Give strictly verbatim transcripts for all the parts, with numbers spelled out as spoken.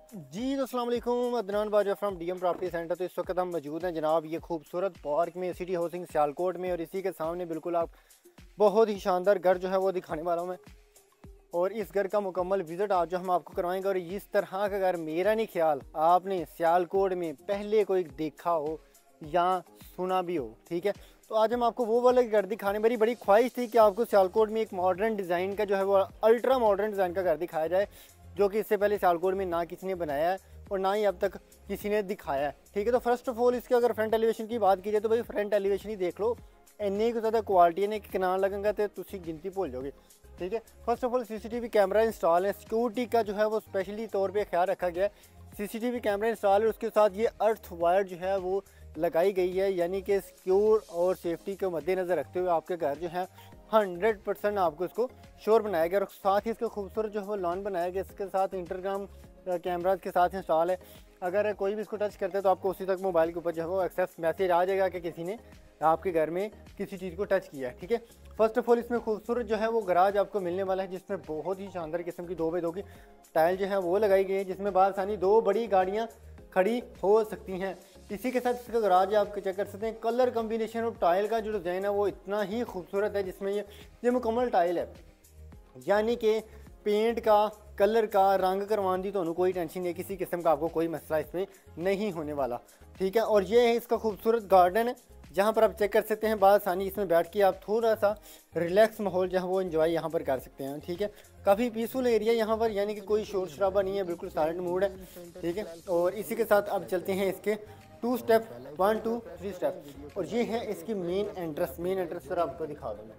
जी तो अस्सलाम वालेकुम, Adnan Bajwa from DM property centre. तो इस वक्त हम मौजूद हैं जनाब ये खूबसूरत पार्क में, सिटी हाउसिंग सियालकोट में, और इसी के सामने बिल्कुल आप बहुत ही शानदार घर जो है वो दिखाने वाला हूँ मैं। और इस घर का मुकम्मल विज़िट आज जो हम आपको करवाएंगे। और इस तरह का घर मेरा नहीं ख्याल आपने सियालकोट में पहले कोई देखा हो या सुना भी हो, ठीक है। तो आज हम आपको वो वाला घर दिखाने, मेरी बड़ी ख्वाहिश थी कि आपको सियालकोट में एक मॉडर्न डिज़ाइन का जो है वो अल्ट्रा मॉडर्न डिज़ाइन का घर दिखाया जाए, जो कि इससे पहले सियालकोट में ना किसी ने बनाया है और ना ही अब तक किसी ने दिखाया है, ठीक है। तो फर्स्ट ऑफ ऑल इसके अगर फ्रंट एलिवेशन की बात की जाए तो भाई फ्रंट एलिवेशन ही देख लो, इन्नी को ज़्यादा क्वालिटी ने किनार लगेगा तो तुम गिनती भूल जाओगे, ठीक है। First of all CCTV camera install है, सिक्योरिटी का जो है वो स्पेशली तौर पे ख्याल रखा गया है। सीसीटीवी कैमरा इंस्टॉल है, उसके साथ ये अर्थ वायर जो है वो लगाई गई है, यानी कि सिक्योर और सेफ्टी के मद्देनज़र रखते हुए आपके घर जो है हंड्रेड परसेंट आपको इसको श्योर बनाया गया। और साथ ही इसके खूबसूरत जो है वो लॉन बनाया गया, इसके साथ इंटरग्राम कैमराज के साथ इंस्टॉल है। अगर कोई भी इसको टच करते हैं तो आपको उसी तक मोबाइल के ऊपर जो है वो एक्सेस मैसेज आ जाएगा कि किसी ने आपके घर में किसी चीज़ को टच किया है, ठीक है। फर्स्ट ऑफ ऑल इसमें खूबसूरत जो है वो गराज आपको मिलने वाला है, जिसमें बहुत ही शानदार किस्म की दो बाई दो की टाइल जो है वो लगाई गई है, जिसमें बासानी दो बड़ी गाड़ियाँ खड़ी हो सकती हैं। इसी के साथ इसका गराज आप चेक कर सकते हैं। कलर कम्बिनेशन और टाइल का जो डिज़ाइन है वो इतना ही खूबसूरत है, जिसमें ये ये मुकम्मल टाइल है, यानी कि पेंट का कलर का रंग करवाने की तो कोई टेंशन नहीं, किसी किस्म का आपको कोई मसला इसमें नहीं होने वाला, ठीक है। और ये है इसका खूबसूरत गार्डन है, जहाँ पर आप चेक कर सकते हैं बासानी इसमें बैठ के आप थोड़ा सा रिलैक्स माहौल जो है वो एंजॉय यहाँ पर कर सकते हैं, ठीक है। काफ़ी पीसफुल एरिया यहाँ पर, यानी कि कोई शोर शराबा नहीं है, बिल्कुल साइलेंट मूड है, ठीक है। और इसी के साथ अब चलते हैं इसके two step, one two three step. और ये है इसकी मेन एंट्रेंस। मेन एंट्रेंस पर आपको दिखा दूँ मैं,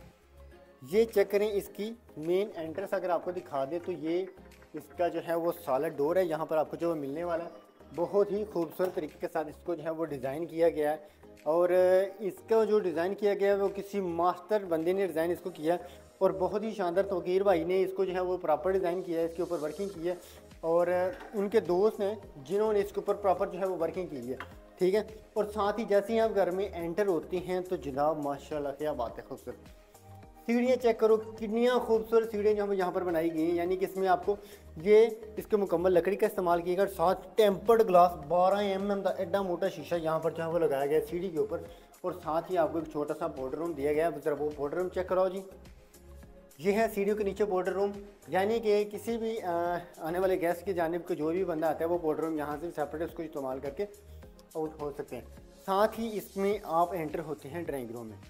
ये चेक करें इसकी मेन एंट्रेंस अगर आपको दिखा दे तो ये इसका जो है वो सॉलिड डोर है, यहाँ पर आपको जो मिलने वाला है बहुत ही खूबसूरत तरीके के साथ इसको जो है वो डिज़ाइन किया गया है। और इसका जो डिज़ाइन किया गया है वो किसी मास्टर बंदे ने डिज़ाइन इसको किया है, और बहुत ही शानदार तौकीर भाई ने इसको जो है वो प्रॉपर डिज़ाइन किया है, इसके ऊपर वर्किंग की है, और उनके दोस्त हैं जिन्होंने इसके ऊपर प्रॉपर जो है वो वर्किंग की है, ठीक है। और साथ ही जैसे ही आप घर में एंटर होते हैं तो जनाब माशाल्लाह क्या बात है, खूबसूरत सीढ़ियाँ चेक करो, कितनी खूबसूरत सीढ़ियाँ जो हमें यहाँ पर बनाई गई हैं, यानी कि इसमें आपको ये इसके मुकम्मल लकड़ी का इस्तेमाल किया गया, साथ टेम्पर्ड ग्लास बारह एम एम का एडा मोटा शीशा यहाँ पर जो है वो लगाया गया सीढ़ी के ऊपर। और साथ ही आपको एक छोटा सा बॉर्डर रूम दिया गया है, जरा वो बॉर्डर रूम चेक कराओ जी। ये है सीढ़ियों के नीचे बॉर्डर रूम, यानी कि किसी भी आ, आने वाले गेस्ट की जानिब को जो भी बंदा आता है वो बॉर्डर रूम यहाँ से सेपरेट उसको इस्तेमाल करके आउट हो सकते हैं। साथ ही इसमें आप एंटर होते हैं ड्राइंग रूम में।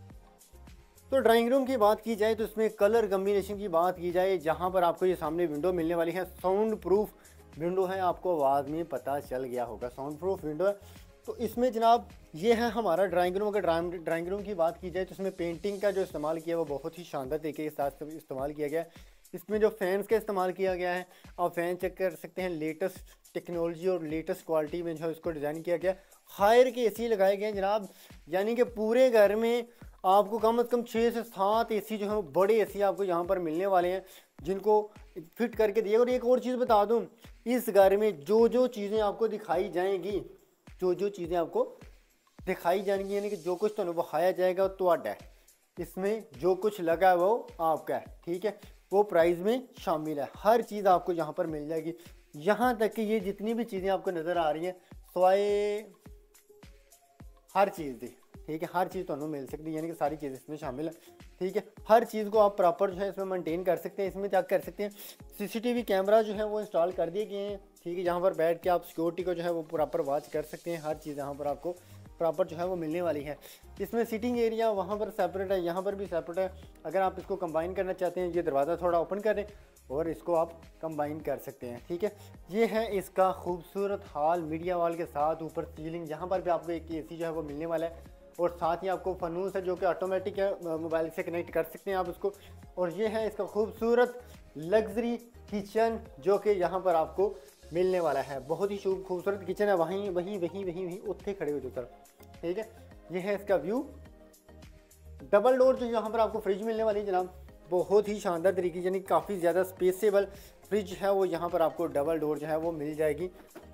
तो ड्राइंग रूम की बात की जाए तो इसमें कलर कम्बिनेशन की बात की जाए, जहाँ पर आपको ये सामने विंडो मिलने वाली है, साउंड प्रूफ विंडो है, आपको आवाज़ में पता चल गया होगा साउंड प्रूफ विंडो है। तो इसमें जनाब ये है हमारा ड्राइंग रूम। अगर ड्राइंग रूम की बात की जाए तो इसमें पेंटिंग का जो इस्तेमाल किया वो बहुत ही शानदार तरीके के साथ इस्तेमाल किया गया है। इसमें जो फैंस का इस्तेमाल किया गया है, आप फैन चेक कर सकते हैं, लेटेस्ट टेक्नोलॉजी और लेटेस्ट क्वालिटी में जो है इसको डिज़ाइन किया गया। हायर के एसी लगाए गए हैं जनाब, यानी कि पूरे घर में आपको कम अज़ कम छः से सात एसी जो है वो बड़े एसी आपको यहाँ पर मिलने वाले हैं, जिनको फिट करके दिए। और एक और चीज़ बता दूँ, इस घर में जो जो चीज़ें आपको दिखाई जाएंगी जो जो चीज़ें आपको दिखाई जाएंगी यानी कि जो कुछ तो दिखाया जाएगा तो आडा है, इसमें जो कुछ लगा है वो आपका है, ठीक है, वो प्राइस में शामिल है। हर चीज़ आपको यहाँ पर मिल जाएगी, यहाँ तक कि ये जितनी भी चीज़ें आपको नज़र आ रही हैं सवाए हर चीज़ दी, ठीक है, हर चीज़ तो मिल सकती है, यानी कि सारी चीज़ इसमें शामिल है, ठीक है। हर चीज़ को आप प्रॉपर जो है इसमें मेंटेन कर सकते हैं। इसमें क्या कर सकते हैं, सीसीटीवी कैमरा जो है वो इंस्टॉल कर दिए गए हैं, ठीक है, जहाँ पर बैठ के आप सिक्योरिटी को जो है वो प्रॉपर वॉच कर सकते हैं। हर चीज़ यहाँ पर आपको प्रॉपर जो है वो मिलने वाली है। इसमें सीटिंग एरिया वहाँ पर सेपरेट है, यहाँ पर भी सेपरेट है। अगर आप इसको कंबाइन करना चाहते हैं, ये दरवाज़ा थोड़ा ओपन करें और इसको आप कंबाइन कर सकते हैं, ठीक है। ये है इसका खूबसूरत हॉल मीडिया वॉल के साथ, ऊपर सीलिंग, जहाँ पर भी आपको एक एसी जो है वो मिलने वाला है। और साथ ही आपको फनूस है जो कि ऑटोमेटिक है, मोबाइल से कनेक्ट कर सकते हैं आप उसको। और ये है इसका खूबसूरत लग्जरी किचन जो कि यहाँ पर आपको मिलने वाला है। बहुत ही खूबसूरत किचन है, वहीं वहीं वहीं वहीं वहीं उत्थे खड़े हो जो सर, ठीक है। ये है इसका व्यू। डबल डोर जो यहाँ पर आपको फ्रिज मिलने वाली है जनाब, बहुत ही शानदार तरीके, यानी काफ़ी ज़्यादा स्पेसेबल फ्रिज है वो यहाँ पर आपको डबल डोर जो है वो मिल जाएगी।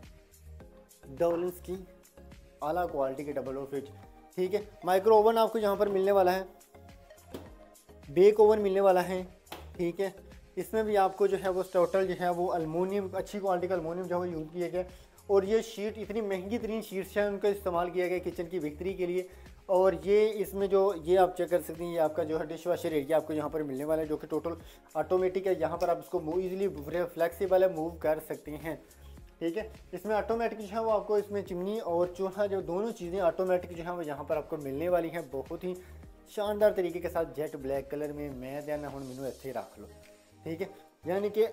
डबल्स की आला क्वालिटी की डबल डोर फ्रिज, ठीक है। माइक्रो ओवन आपको यहाँ पर मिलने वाला है, बेक ओवन मिलने वाला है, ठीक है। इसमें भी आपको जो है वो टोटल जो है वो अल्मोनियम, अच्छी क्वालिटी का अल्मोनियम जो है वो यूज़ किया गया। और ये शीट इतनी महंगी तरीन शीट्स हैं, उनका इस्तेमाल किया गया किचन की बिक्री के लिए। और ये इसमें जो ये आप चेक कर सकते हैं, ये आपका जो है डिश वॉशर एरिया आपको यहाँ पर मिलने वाला है, जो कि टोटल ऑटोमेटिक है। यहाँ पर आप इसको मूव ईजिली फ्लेक्सिबल है, मूव कर सकते हैं, ठीक है। इसमें ऑटोमेटिक जो है वो आपको इसमें चिमनी और चूल्हा जो दोनों चीज़ें ऑटोमेटिक जो है वो यहाँ पर आपको मिलने वाली हैं, बहुत ही शानदार तरीके के साथ जेट ब्लैक कलर में। मैं देना हूँ मैनू इत्थे रख लो, ठीक है। यानी कि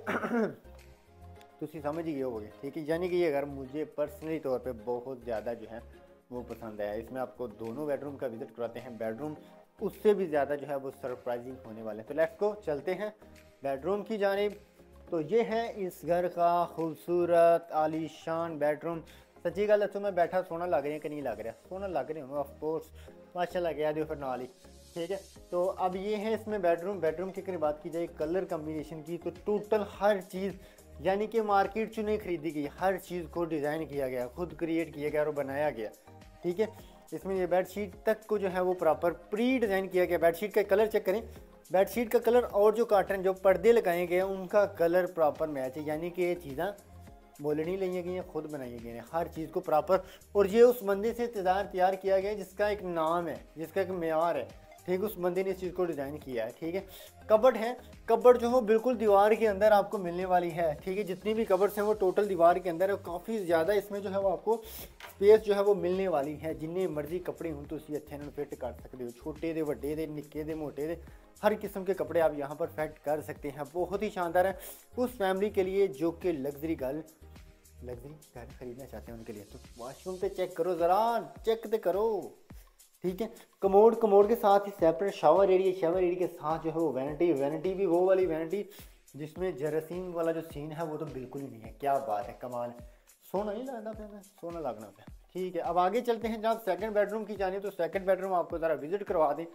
तुसी समझ ही गए होगे, ठीक है। यानी कि ये घर मुझे पर्सनली तौर पे बहुत ज़्यादा जो है वो पसंद आया। इसमें आपको दोनों बेडरूम का विजिट कराते हैं। बेडरूम उससे भी ज़्यादा जो है वो सरप्राइजिंग होने वाले हैं। तो लेट्स गो, चलते हैं बेडरूम की जानिब। तो ये है इस घर का खूबसूरत आलीशान बेडरूम। सच्ची गल तो मैं बैठा सोना लग रहा है कि नहीं लग रहा? सोना लग रहे हो ऑफ कोर्स, माशाल्लाह कह दो फिर नाल ही, ठीक है। तो अब ये है इसमें बेडरूम। बेडरूम की अगर बात की जाए कलर कम्बिनेशन की, तो टोटल हर चीज़ यानी कि मार्केट से नहीं खरीदी गई, हर चीज़ को डिज़ाइन किया गया, खुद क्रिएट किया गया और बनाया गया, ठीक है। इसमें ये बेडशीट तक को जो है वो प्रॉपर प्री डिज़ाइन किया गया। बेडशीट का कलर चेक करें, बेडशीट का कलर और जो कार्टन जो पर्दे लगाए गए हैं उनका कलर प्रॉपर मैच है। यानी कि ये चीज़ें मोल नहीं ली गई हैं, खुद बनाई गई हैं, हर चीज़ को प्रॉपर। और ये उस बंदे से तैयार तैयार किया गया जिसका एक नाम है, जिसका एक मेयार है, ठीक। उस बंदे ने इस चीज़ को डिज़ाइन किया है, ठीक है। कबर्ड है, कबर्ड जो है बिल्कुल दीवार के अंदर आपको मिलने वाली है, ठीक है। जितनी भी कबर्ड्स हैं वो टोटल दीवार के अंदर है। काफ़ी ज़्यादा इसमें जो है वो आपको स्पेस जो है वो मिलने वाली है। जिन्ने मर्जी कपड़े हों तो उसी अच्छे फिट कर सकते हो, छोटे दे वड्डे दे निक्के दे मोटे दे, हर किस्म के कपड़े आप यहाँ पर फिट कर सकते हैं। बहुत ही शानदार है उस फैमिली के लिए जो कि लग्जरी घर लग्जरी घर खरीदना चाहते हैं उनके लिए। तो वॉशरूम पे चेक करो ज़रा, चेक तो करो, ठीक है। कमोड, कमोड के साथ ही separate shower area, shower area के साथ जो है वो वैनिटी, वैनिटी भी वो वाली वैनिटी जिसमें जरासीम वाला जो सीन है वो तो बिल्कुल ही नहीं है। क्या बात है, कमाल है। सोना नहीं लगना पे, सोना लगना पे, ठीक है। अब आगे चलते हैं जहाँ सेकंड बेडरूम की जानिए। तो सेकंड बेडरूम आपको ज़रा विजिट करवा दें।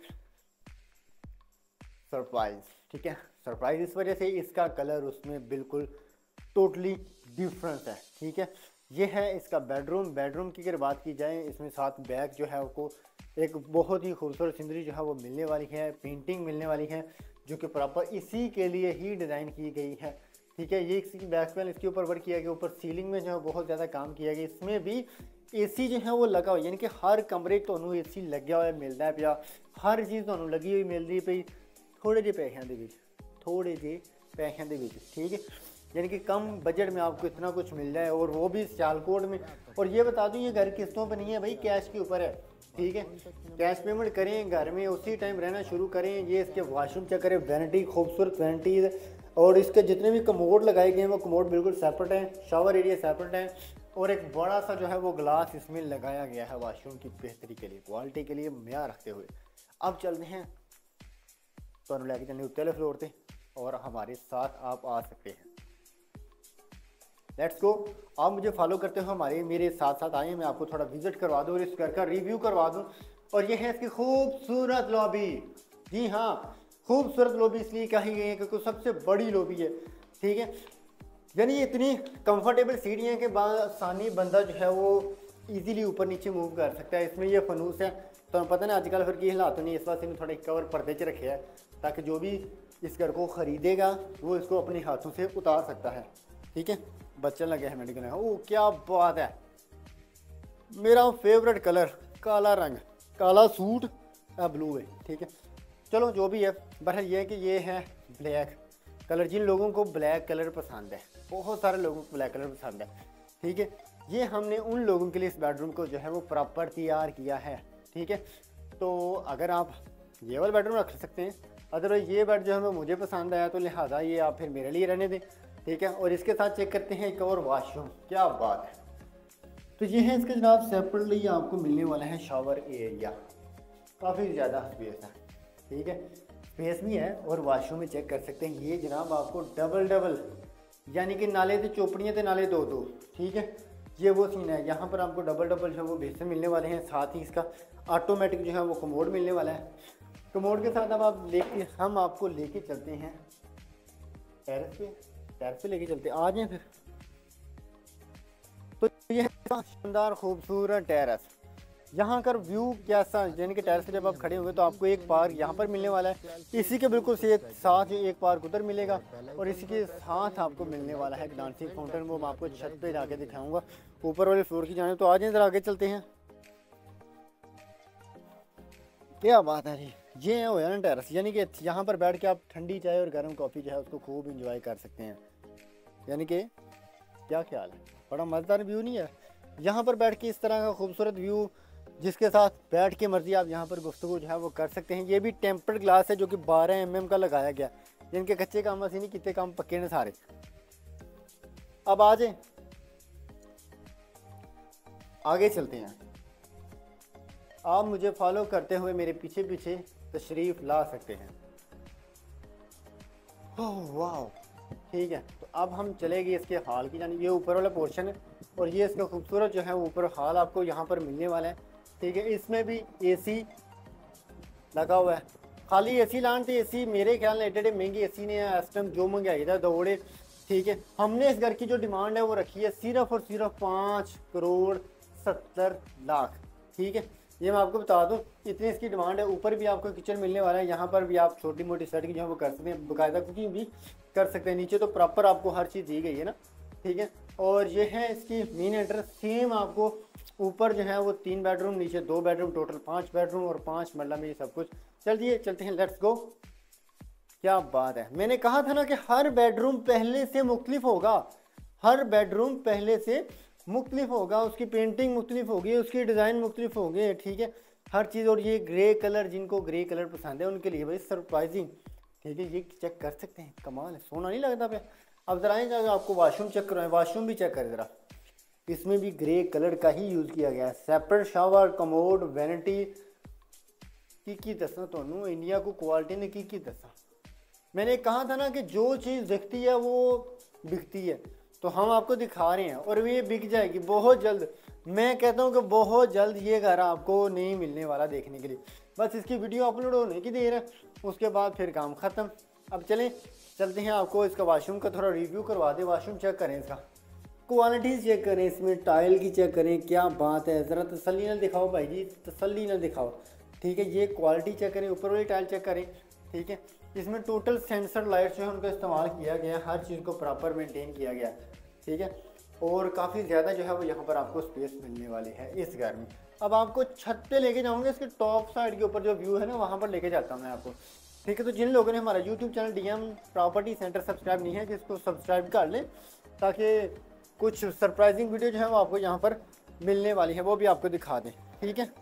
सरप्राइज, ठीक है। सरप्राइज इस वजह से इसका कलर उसमें बिल्कुल टोटली डिफरेंस है, ठीक है। ये है इसका बेडरूम। बेडरूम की अगर बात की जाए, इसमें साथ बैग जो है उसको एक बहुत ही खूबसूरत सीनरी जो है वो मिलने वाली है, पेंटिंग मिलने वाली है जो कि प्रॉपर इसी के लिए ही डिज़ाइन की गई है, ठीक है। ये इसकी बैक पैनल इसके ऊपर वर्क किया गया, ऊपर सीलिंग में जो है बहुत ज़्यादा काम किया गया। इसमें भी एसी जो है वो लगा हुआ, यानी कि हर कमरे तो एसी लग्या हुआ मिलता है पिया, हर चीज़ तो लगी हुई मिल रही पई थोड़े जे पैसों के विच, थोड़े जे पैसों के विच, ठीक है। यानी कि कम बजट में आपको इतना कुछ मिल जाए, और वो भी सियालकोट में। और ये बता दूं ये घर किस्तों पर नहीं है भाई, कैश के ऊपर है, ठीक है। कैश पेमेंट करें, घर में उसी टाइम रहना शुरू करें। ये इसके वॉशरूम चेक करें, वैनिटी खूबसूरत वैनिटीज़, और इसके जितने भी कमोड लगाए गए हैं वो कमोड बिल्कुल सेपरेट हैं, शावर एरिया सेपरेट है, और एक बड़ा सा जो है वो ग्लास इसमें लगाया गया है वॉशरूम की बेहतरी के लिए, क्वालिटी के लिए म्यार रखते हुए। अब चलते हैं तो लेके चलने उत्तले फ्लोर पे, और हमारे साथ आप आ सकते हैं। लेट्स गो, आप मुझे फॉलो करते हो, हमारे मेरे साथ साथ आए, मैं आपको थोड़ा विजिट करवा दूँ और इस घर का रिव्यू करवा दूँ। और ये है इसकी खूबसूरत लॉबी। जी हाँ, खूबसूरत लॉबी इसलिए कही गई है क्योंकि सबसे बड़ी लॉबी है, ठीक है। यानी ये इतनी कंफर्टेबल सीढ़ियाँ के बाद आसानी बंदा जो है वो इजीली ऊपर नीचे मूव कर सकता है। इसमें ये फनूस है, तो पता नहीं आजकल फिर की हालात नहीं, इस वास्ते में थोड़ा कवर पर्दे च रखे है ताकि जो भी इस घर को ख़रीदेगा वो इसको अपने हाथों से उतार सकता है, ठीक है। बच्चन लगे है मेडिकल में, ओ क्या बात है, मेरा फेवरेट कलर काला रंग, काला सूट ब्लू है, ठीक है। चलो जो भी है, बहरहाल ये है कि ये है ब्लैक कलर। जिन लोगों को ब्लैक कलर पसंद है, बहुत सारे लोगों को ब्लैक कलर पसंद है, ठीक है। ये हमने उन लोगों के लिए इस बेडरूम को जो है वो प्रॉपर तैयार किया है, ठीक है। तो अगर आप ये वाला बेडरूम रख सकते हैं, अदरवाइज ये बेड जो है मुझे पसंद आया तो लिहाजा ये आप फिर मेरे लिए रहने दें, ठीक है। और इसके साथ चेक करते हैं एक और वॉशरूम, क्या बात है। तो ये है इसका जनाब सेपरेटली आपको मिलने वाला है शावर एरिया, काफ़ी ज़्यादा स्पेस है, ठीक है। स्पेस भी है, और वॉशरूम में चेक कर सकते हैं ये जनाब आपको डबल डबल, यानी कि नाले तो चोपड़ियाँ थे नाले दो दो, ठीक है। ये वो सीन है, यहाँ पर आपको डबल डबल जो है वो बेसन मिलने वाले हैं। साथ ही इसका ऑटोमेटिक जो है वो कमोड मिलने वाला है। कमोड के साथ अब आप लेके हम आपको लेके चलते हैं टेरेस पे, टेरेस पे लेके चलते हैं, आ जाए फिर। तो ये शानदार खूबसूरत टेरेस, यहाँ का व्यू कैसा, यानी कि टेरेस पे जब आप खड़े होंगे तो आपको एक पार्क यहाँ पर मिलने वाला है, इसी के बिल्कुल से साथ एक पार्क उधर मिलेगा, और इसी के साथ आपको मिलने वाला है डांसिंग फाउंटेन। वो मैं आपको छत पे जाके दिखाऊंगा ऊपर वाले फ्लोर की जाने। तो आज इधर आगे चलते हैं। क्या बात है जी, ये है वो ना टेरेस, यानी कि यहाँ पर बैठ के आप ठंडी चाय और गर्म कॉफ़ी जो है उसको खूब इंजॉय कर सकते हैं। यानी कि क्या ख्याल है, बड़ा मज़ेदार व्यू नहीं है? यहाँ पर बैठ के इस तरह का खूबसूरत व्यू जिसके साथ बैठ के मर्जी आप यहाँ पर गुफ्तगू जो है वो कर सकते हैं। ये भी टेम्पर्ड ग्लास है जो कि बारह एम एम का लगाया गया, जिनके कच्चे काम ऐसे नहीं, कितने काम पक्के ने सारे। अब आ जाए आगे चलते हैं। आप मुझे फॉलो करते हुए मेरे पीछे पीछे तशरीफ़ ला सकते हैं। ओह वाह, ठीक है। तो अब हम चलेंगे इसके हाल की जानी। ये ऊपर वाला पोर्शन है और ये इसका खूबसूरत जो है ऊपर हाल आपको यहाँ पर मिलने वाला है। ठीक है, इसमें भी एसी लगा हुआ है। खाली एसी लान थे, एसी मेरे ख्याल में एटे महंगी एसी ने इस टाइम जो महंगाई था दौड़े। ठीक है, हमने इस घर की जो डिमांड है वो रखी है सिर्फ और सिर्फ पाँच करोड़ सत्तर लाख। ठीक है, ये मैं आपको बता दूं, इतनी इसकी डिमांड है। ऊपर भी आपको किचन मिलने वाला है, यहाँ पर भी आप छोटी मोटी सेटिंग जो है वो कर सकते हैं, बाकायदा कुकिंग भी कर सकते हैं। नीचे तो प्रॉपर आपको हर चीज़ दी गई है ना। ठीक है, और ये है इसकी मेन एंट्रेंस। सेम आपको ऊपर जो है वो तीन बेडरूम, नीचे दो बेडरूम, टोटल पाँच बेडरूम और पाँच मरला में ये सब कुछ। चलिए चलते हैं, लेट्स गो। क्या बात है, मैंने कहा था ना कि हर बेडरूम पहले से मुख्तलिफ होगा, हर बेडरूम पहले से मुख्तलिफ होगा, उसकी पेंटिंग मुख्तलिफ होगी, उसकी डिज़ाइन मुख्तलिफ होगी। ठीक है, हर चीज़। और ये ग्रे कलर, जिनको ग्रे कलर पसंद है उनके लिए भाई सरप्राइजिंग। ठीक है, ये चेक कर सकते हैं, कमाल है, सोना नहीं लगता पे। अब ज़रा जाकर आपको वाशरूम चेक करवाएं, वाशरूम भी चेक करें ज़रा। इसमें भी ग्रे कलर का ही यूज़ किया गया है। सेपरेट शावर, कमोड, वैनिटी की की दसा तो इंडिया को क्वालिटी ने की की दसा। मैंने कहा था ना कि जो चीज़ दिखती है वो बिकती है, तो हम आपको दिखा रहे हैं और ये बिक जाएगी बहुत जल्द। मैं कहता हूँ कि बहुत जल्द ये घर आपको नहीं मिलने वाला देखने के लिए, बस इसकी वीडियो अपलोड होने की देर है, उसके बाद फिर काम ख़त्म। अब चलें चलते हैं, आपको इसका वाशरूम का थोड़ा रिव्यू करवा दें। वाशरूम चेक करें, इसका क्वालिटीज़ चेक करें, इसमें टाइल की चेक करें। क्या बात है, ज़रा तसल्ली ना दिखाओ भाई जी, तसल्ली ना दिखाओ। ठीक है, ये क्वालिटी चेक करें, ऊपर वाली टाइल चेक करें। ठीक है, इसमें टोटल सेंसर लाइट्स जो है उनका इस्तेमाल किया गया है, हर चीज़ को प्रॉपर मेंटेन किया गया। ठीक है, और काफ़ी ज़्यादा जो है वो यहाँ पर आपको स्पेस मिलने वाली है इस घर में। अब आपको छत पे लेके जाऊँगा, इसके टॉप साइड के ऊपर जो व्यू है ना वहाँ पर लेके जाता हूँ मैं आपको। ठीक है, तो जिन लोगों ने हमारा YouTube channel DM property centre subscribe नहीं है, कि इसको सब्सक्राइब कर लें, ताकि कुछ सरप्राइजिंग वीडियो जो है वो आपको यहाँ पर मिलने वाली है, वो भी आपको दिखा दें। ठीक है,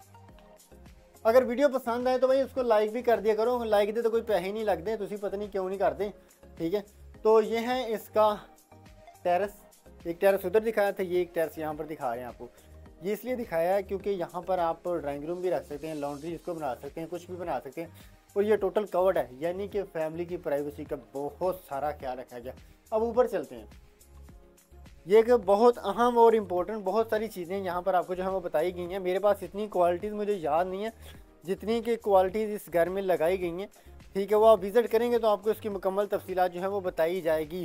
अगर वीडियो पसंद आए तो भाई उसको लाइक भी कर दिया करो, लाइक दे तो कोई पैसे नहीं लगते, तुम पता नहीं क्यों नहीं करते। ठीक है, तो ये है इसका टेरेस। एक टेरेस उधर दिखाया था, ये एक टेरेस यहाँ पर दिखा रहे हैं आपको। ये इसलिए दिखाया है क्योंकि यहाँ पर आप ड्राइंग रूम भी रख सकते हैं, लॉन्ड्री इसको बना सकते हैं, कुछ भी बना सकते हैं, और ये टोटल कवर्ड है, यानी कि फैमिली की प्राइवेसी का बहुत सारा ख्याल रखा गया। अब ऊपर चलते हैं। ये एक बहुत अहम और इम्पोर्टेंट बहुत सारी चीज़ें यहाँ पर आपको जो है वो बताई गई हैं। मेरे पास इतनी क्वालिटीज़ मुझे याद नहीं है जितनी कि क्वालिटीज़ इस घर में लगाई गई हैं। ठीक है, वो आप विज़िट करेंगे तो आपको इसकी मुकम्मल तफसीलात जो है वो बताई जाएगी।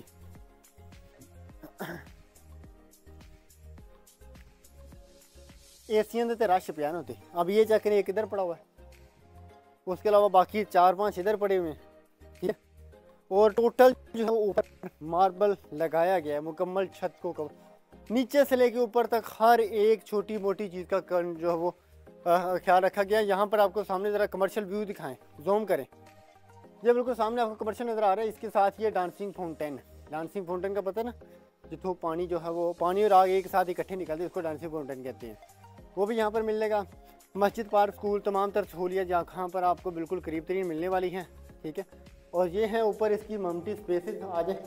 एसियन तो रश पिया ना होते। अब ये चेक करें, एक इधर पड़ा हुआ है, उसके अलावा बाकी चार पांच इधर पड़े हुए हैं। ठीक है, और टोटल जो है ऊपर मार्बल लगाया गया है, मुकम्मल छत को कवर नीचे से लेके ऊपर तक हर एक छोटी मोटी चीज़ का जो है वो ख्याल रखा गया है। यहाँ पर आपको सामने ज़रा कमर्शियल व्यू दिखाएं, जूम करें, ये बिल्कुल सामने आपको कमर्शियल नज़र आ रहा है। इसके साथ ये डांसिंग फाउंटेन, डांसिंग फाउंटेन का पता है ना, जितो पानी जो है वो पानी और आग एक साथ इकट्ठे निकलते हैं, इसको डांसिंग फाउंटेन कहते हैं, वो भी यहाँ पर मिलेगा। मस्जिद, पार्क, स्कूल, तमाम तर सहूलियत जहाँ पर आपको बिल्कुल करीब तरीन मिलने वाली हैं। ठीक है, और ये है ऊपर इसकी मल्टी स्पेसेस। आ जाए,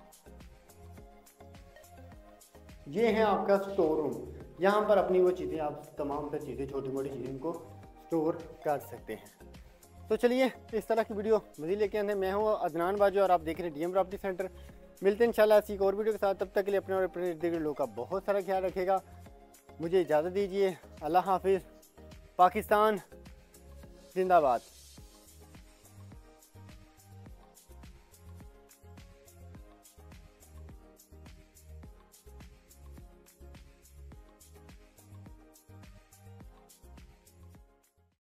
ये है आपका स्टोर रूम, यहाँ पर अपनी वो चीज़ें आप तमाम तर चीज़ें छोटी मोटी चीज़ें इनको स्टोर कर सकते हैं। तो चलिए इस तरह की वीडियो मज़ीद लेके आते हैं। मैं हूँ अदनान बाजू और आप देख रहे हैं डीएम प्रॉपर्टी सेंटर। मिलते हैं इंशाल्लाह ऐसी एक और वीडियो के साथ, तब तक के लिए अपने और अपने इर्द गिर्द लोगों का बहुत सारा ख्याल रखेगा। मुझे इजाज़त दीजिए, अल्लाह हाफिज़, पाकिस्तान जिंदाबाद।